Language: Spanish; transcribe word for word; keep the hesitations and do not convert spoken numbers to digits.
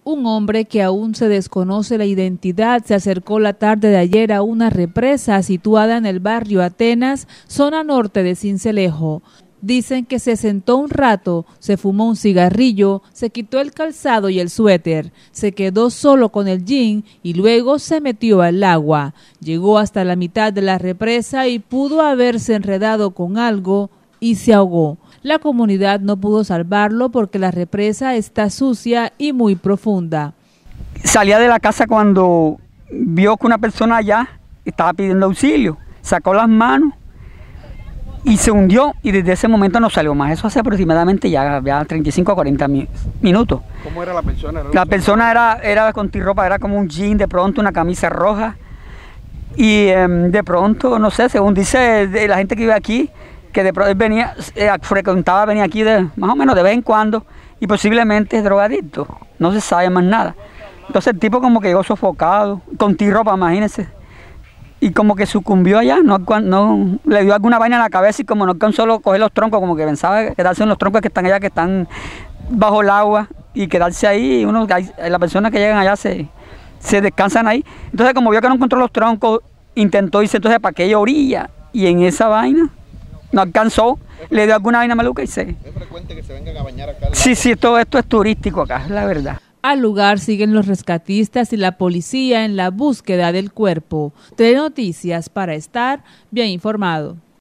Un hombre que aún se desconoce la identidad se acercó la tarde de ayer a una represa situada en el barrio Atenas, zona norte de Sincelejo. Dicen que se sentó un rato, se fumó un cigarrillo, se quitó el calzado y el suéter, se quedó solo con el jean y luego se metió al agua. Llegó hasta la mitad de la represa y pudo haberse enredado con algo y se ahogó. La comunidad no pudo salvarlo porque la represa está sucia y muy profunda. Salía de la casa cuando vio que una persona allá estaba pidiendo auxilio, sacó las manos y se hundió, y desde ese momento no salió más. Eso hace aproximadamente ya, ya treinta y cinco a cuarenta minutos. ¿Cómo era la persona? ¿Era la persona era, era con ropa, era como un jean, de pronto una camisa roja, y eh, de pronto, no sé, según dice de la gente que vive aquí, que de pronto venía, eh, frecuentaba, venía aquí de, más o menos de vez en cuando, y posiblemente es drogadicto, no se sabe más nada. Entonces el tipo como que llegó sofocado, con ropa, imagínense, y como que sucumbió allá, no, no le dio alguna vaina en la cabeza y como no alcanzó a coger los troncos, como que pensaba quedarse en los troncos que están allá, que están bajo el agua, y quedarse ahí, y uno, las personas que llegan allá se, se descansan ahí. Entonces como vio que no encontró los troncos, intentó irse entonces para aquella orilla, y en esa vaina no alcanzó, le dio alguna vaina maluca y se... ¿Es frecuente que se vengan a bañar acá? Sí, sí, todo esto es turístico acá, la verdad. Al lugar siguen los rescatistas y la policía en la búsqueda del cuerpo. Telenoticias, para estar bien informado.